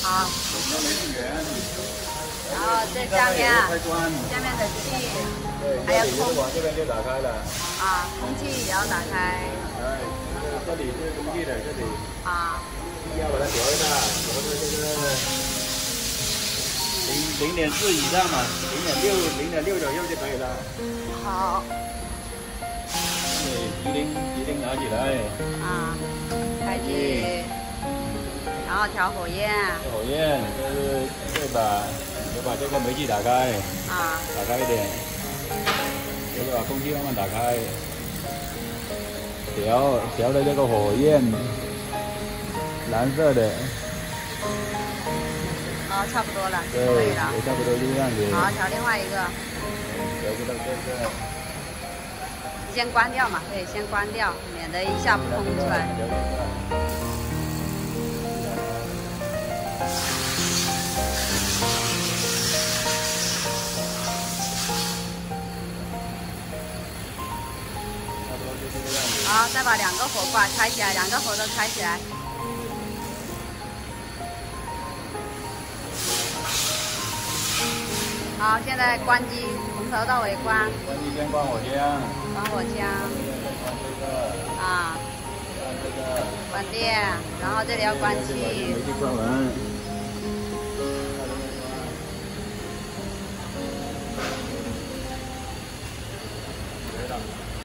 好。然后这下面啊，下面的气，还有空， 往这边就打开了。 啊，空气也要打开。 哎，这里是空气的，这里。 啊。 要把它调一下，调到这个0.4以上嘛，0.6左右就可以了。 好。 吉林拿起来。啊， 开机，然后调火焰。 调火焰，这把这个煤气打开。啊。打开一点，就是把空气慢慢打开，调的这个火焰，蓝色的。 哦，差不多了， 对， 可以了。 差不多就这样子。 好，调另外一个。 调不到这个。 先关掉嘛，对，先关掉，免得一下不空出来。好，再把2个火把开起来，2个火都开起来。好，现在关机，从头到尾关。 关机先关火枪。 关火枪。 关这个。 啊。关这个。关电，然后这里要关气。 煤气关完。